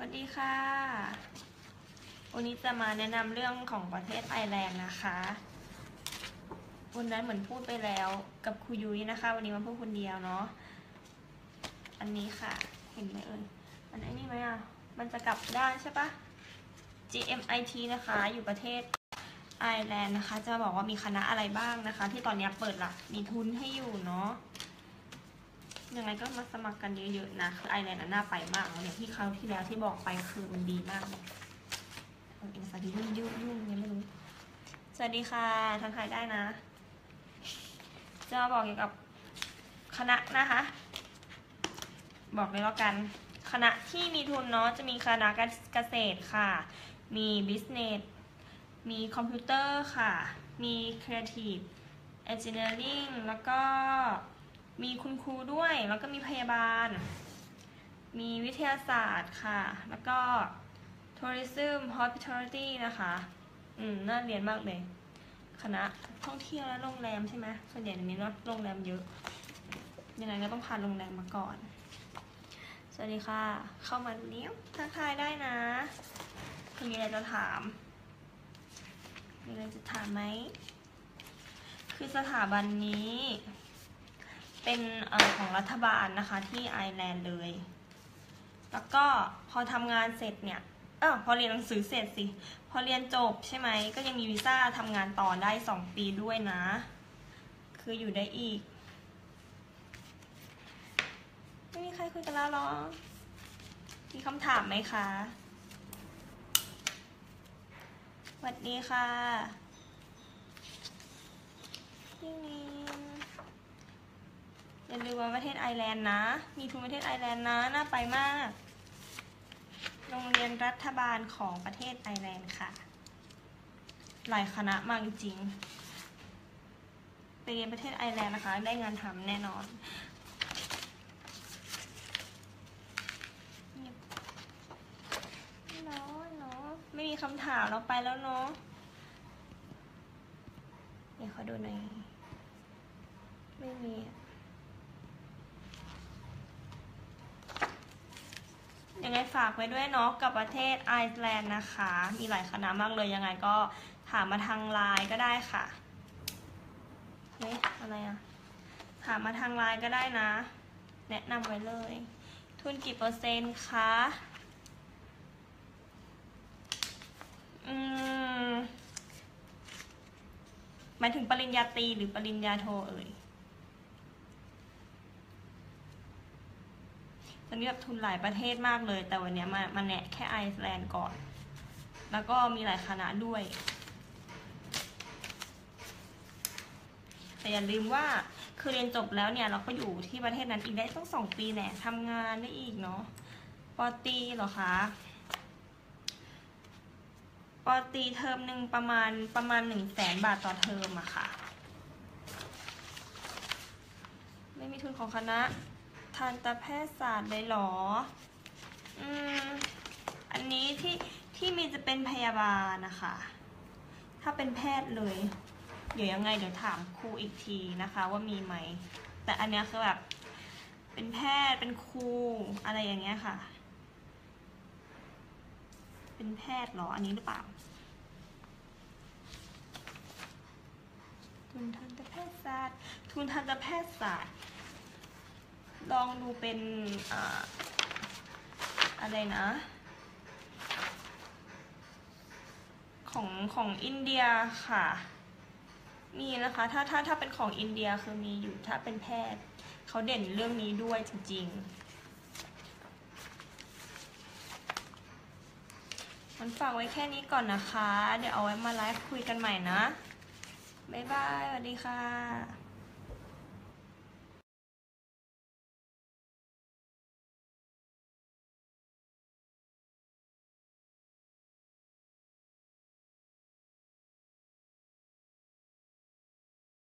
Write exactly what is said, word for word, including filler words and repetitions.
วัสดีค่ะวันนี้จะมาแนะนำเรื่องของประเทศไอร์แลนด์นะคะวันนั้นเหมือนพูดไปแล้วกับครูยุ้ยนะคะวันนี้มาพูดคนเดียวเนาะอันนี้ค่ะเห็นไหมเอ่ยอันนี้ไหมอ่ะมันจะกลับด้านใช่ปะ จี เอ็ม ไอ ที นะคะอยู่ประเทศไอร์แลนด์นะคะจะบอกว่ามีคณะอะไรบ้างนะคะที่ตอนนี้เปิดหลักมีทุนให้อยู่เนาะยังไงก็มาสมัครกันเยอะๆนะคือไอร์แลนด์น่าไปมากอย่างที่คราวที่แล้วที่บอกไปคือมันดีมากเลยเอกสารที่ยุ่งยุ่งยุ่งยังไม่รู้สวัสดีค่ะทักทายได้นะจะมาบอกเกี่ยวกับคณะนะคะบอกเลยแล้วกันคณะที่มีทุนเนาะจะมีคณะเกษตรค่ะมีบิสเนสมีคอมพิวเตอร์ค่ะมีครีเอทีฟเอนจิเนียริงแล้วก็มีคุณครูด้วยแล้วก็มีพยาบาลมีวิทยาศาสตร์ค่ะแล้วก็ tourism hospitality นะคะอืมน่าเรียนมากเลยคณะท่องเที่ยวและโรงแรมใช่ไหมส่วนใหญ่ในนี้เนาะโรงแรมเยอะยังไงก็ต้องผ่านโรงแรมมาก่อนสวัสดีค่ะเข้ามาเนี้ยทักทายได้นะคุณมีอะไรจะถามมีอะไรจะถามไหมคือสถาบันนี้เป็นเอ่อของรัฐบาลนะคะที่ไอร์แลนด์เลยแล้วก็พอทำงานเสร็จเนี่ยเออพอเรียนหนังสือเสร็จสิพอเรียนจบใช่ไหมก็ยังมีวีซ่าทำงานต่อได้สองปีด้วยนะคืออยู่ได้อีกไม่มีใครคุยกันแล้วหรอมีคำถามไหมคะสวัสดีค่ะยิ่งนี้อย่าลืมว่าประเทศไอร์แลนด์นะมีทุนประเทศไอร์แลนด์นะน่าไปมากโรงเรียนรัฐบาลของประเทศไอร์แลนด์ค่ะหลายคณะมากจริงไปเรียนประเทศไอร์แลนด์นะคะได้งานทำแน่นอนเนาะเนาะไม่มีคำถามเราไปแล้วเนาะเดี๋ยวขอดูหน่อยไม่มียังไงฝากไว้ด้วยเนาะกับประเทศไอร์แลนด์นะคะมีหลายคณะมากเลยยังไงก็ถามมาทางไลน์ก็ได้ค่ะเฮ้ยอะไรอะถามมาทางไลน์ก็ได้นะแนะนำไว้เลยทุนกี่เปอร์เซ็นต์คะอืมหมายถึงปริญญาตรีหรือปริญญาโทเอ่ยตอนนี้แบบทุนหลายประเทศมากเลยแต่วันนี้มามาแนะแค่ไอร์แลนด์ก่อนแล้วก็มีหลายคณะด้วยแต่อย่าลืมว่าคือเรียนจบแล้วเนี่ยเราก็อยู่ที่ประเทศนั้นอีกได้ต้องสองปีแน่ทำงานได้อีกเนาะปอตรีเหรอคะปอตรีเทอมหนึ่งประมาณประมาณหนึ่งแสนบาทต่อเทอมอะค่ะไม่มีทุนของคณะทันตแพทยศาสตร์เลยเหรออืมอันนี้ที่ที่มีจะเป็นพยาบาลนะคะถ้าเป็นแพทย์เลยเดี๋ยวยังไงเดี๋ยวถามครูอีกทีนะคะว่ามีไหมแต่อันเนี้ยคือแบบเป็นแพทย์เป็นครูอะไรอย่างเงี้ยค่ะเป็นแพทย์เหรออันนี้หรือเปล่าทุนทันตแพทยศาสตร์ทุนทันตแพทยศาสตร์ลองดูเป็นอ่าอะไรนะของของอินเดียค่ะมีนะคะถ้าถ้าถ้าเป็นของอินเดียคือมีอยู่ถ้าเป็นแพทย์เขาเด่นเรื่องนี้ด้วยจริงๆมันฝากไว้แค่นี้ก่อนนะคะเดี๋ยวเอาไว้มาไลฟ์คุยกันใหม่นะบ๊ายบายสวัสดีค่ะ